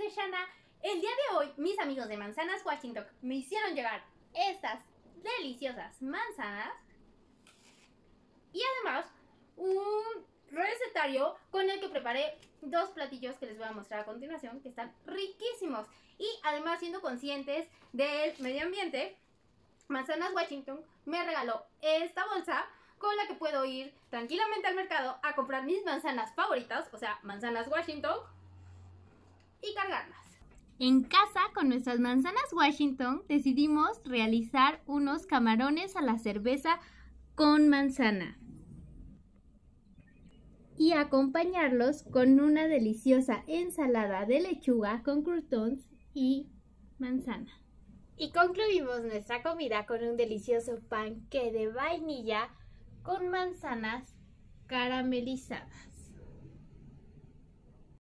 Shana. El día de hoy, mis amigos de Manzanas Washington me hicieron llegar estas deliciosas manzanas y además un recetario con el que preparé dos platillos que les voy a mostrar a continuación, que están riquísimos. Y además, siendo conscientes del medio ambiente, Manzanas Washington me regaló esta bolsa con la que puedo ir tranquilamente al mercado a comprar mis manzanas favoritas, o sea, Manzanas Washington, y cargarlas. En casa, con nuestras manzanas Washington, decidimos realizar unos camarones a la cerveza con manzana y acompañarlos con una deliciosa ensalada de lechuga con croutons y manzana. Y concluimos nuestra comida con un delicioso panqué de vainilla con manzanas caramelizadas.